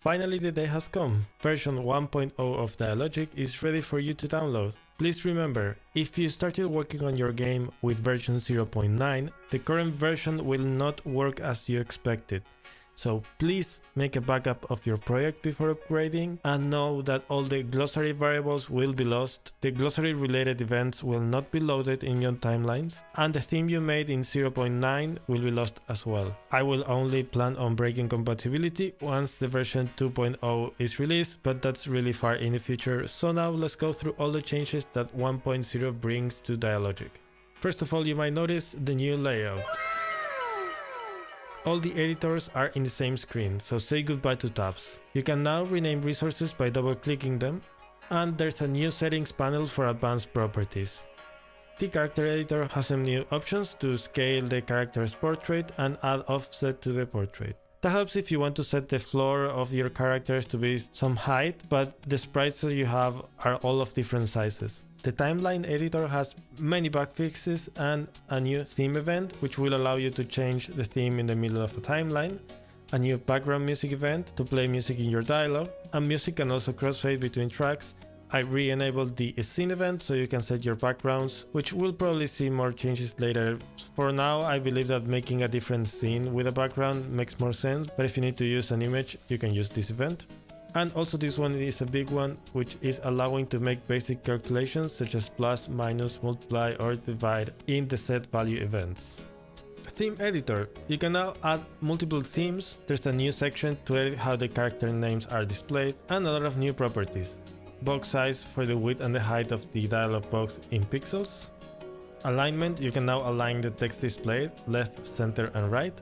Finally, the day has come. Version 1.0 of Dialogic is ready for you to download. Please remember, if you started working on your game with version 0.9, the current version will not work as you expected. So please make a backup of your project before upgrading and know that all the glossary variables will be lost, the glossary related events will not be loaded in your timelines, and the theme you made in 0.9 will be lost as well. I will only plan on breaking compatibility once the version 2.0 is released, but that's really far in the future, so now let's go through all the changes that 1.0 brings to Dialogic. First of all, you might notice the new layout. All the editors are in the same screen, so say goodbye to tabs. You can now rename resources by double-clicking them, and there's a new settings panel for advanced properties. The character editor has some new options to scale the character's portrait and add offset to the portrait. That helps if you want to set the floor of your characters to be some height, but the sprites that you have are all of different sizes. The timeline editor has many bug fixes and a new theme event, which will allow you to change the theme in the middle of a timeline, a new background music event to play music in your dialogue, and music can also crossfade between tracks. I re-enabled the scene event so you can set your backgrounds, which we'll probably see more changes later. For now, I believe that making a different scene with a background makes more sense, but if you need to use an image, you can use this event. And also this one is a big one, which is allowing to make basic calculations such as plus, minus, multiply or divide in the set value events. Theme editor. You can now add multiple themes, there's a new section to edit how the character names are displayed, and a lot of new properties. Box size for the width and the height of the dialog box in pixels. Alignment, you can now align the text displayed left, center and right.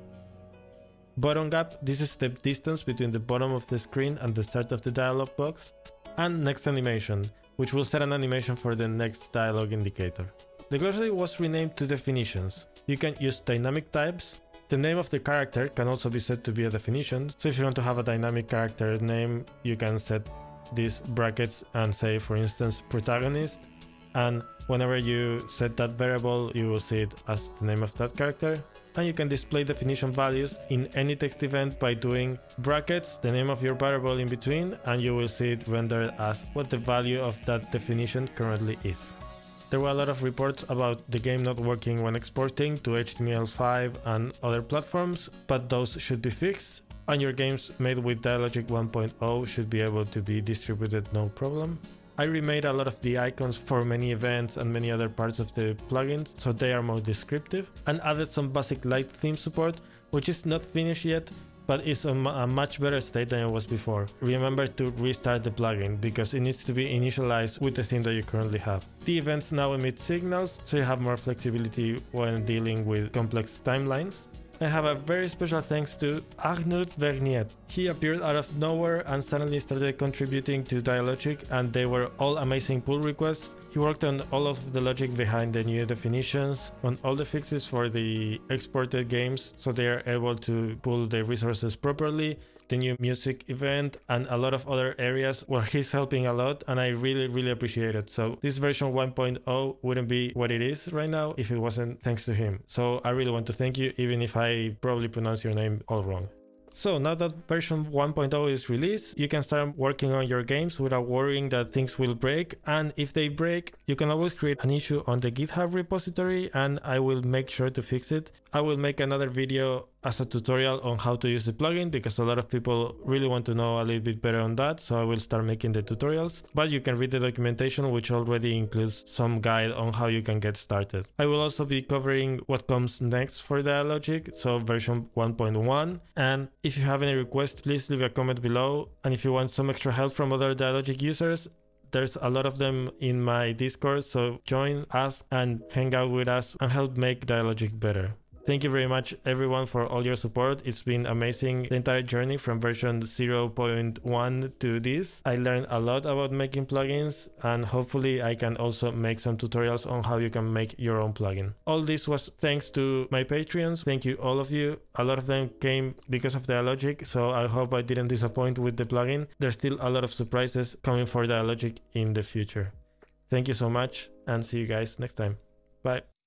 Bottom gap, this is the distance between the bottom of the screen and the start of the dialog box. And next animation, which will set an animation for the next dialog indicator. The glossary was renamed to definitions. You can use dynamic types. The name of the character can also be set to be a definition. So if you want to have a dynamic character name, you can set these brackets and say, for instance, protagonist. And whenever you set that variable, you will see it as the name of that character. And you can display definition values in any text event by doing brackets, the name of your variable in between, and you will see it rendered as what the value of that definition currently is. There were a lot of reports about the game not working when exporting to HTML5 and other platforms, but those should be fixed, and your games made with Dialogic 1.0 should be able to be distributed no problem. I remade a lot of the icons for many events and many other parts of the plugins, so they are more descriptive, and added some basic light theme support, which is not finished yet, but is in a much better state than it was before. Remember to restart the plugin, because it needs to be initialized with the theme that you currently have. The events now emit signals, so you have more flexibility when dealing with complex timelines. I have a very special thanks to Arnaud Verniet. He appeared out of nowhere and suddenly started contributing to Dialogic, and they were all amazing pull requests. He worked on all of the logic behind the new definitions, on all the fixes for the exported games so they are able to pull the resources properly, the new music event, and a lot of other areas where he's helping a lot, and I really appreciate it. So this version 1.0 wouldn't be what it is right now if it wasn't thanks to him. So I really want to thank you, even if I probably pronounce your name all wrong. So now that version 1.0 is released, you can start working on your games without worrying that things will break, and if they break, you can always create an issue on the GitHub repository and I will make sure to fix it. I will make another video as a tutorial on how to use the plugin, because a lot of people really want to know a little bit better on that, so I will start making the tutorials. But you can read the documentation, which already includes some guide on how you can get started. I will also be covering what comes next for Dialogic, so version 1.1. And if you have any requests, please leave a comment below. And if you want some extra help from other Dialogic users, there's a lot of them in my Discord, so join, ask, and hang out with us and help make Dialogic better. Thank you very much everyone for all your support. It's been amazing, the entire journey from version 0.1 to this. I learned a lot about making plugins, and hopefully I can also make some tutorials on how you can make your own plugin. All this was thanks to my Patreons. Thank you all of you. A lot of them came because of Dialogic, so I hope I didn't disappoint with the plugin. There's still a lot of surprises coming for Dialogic in the future. Thank you so much, and see you guys next time. Bye.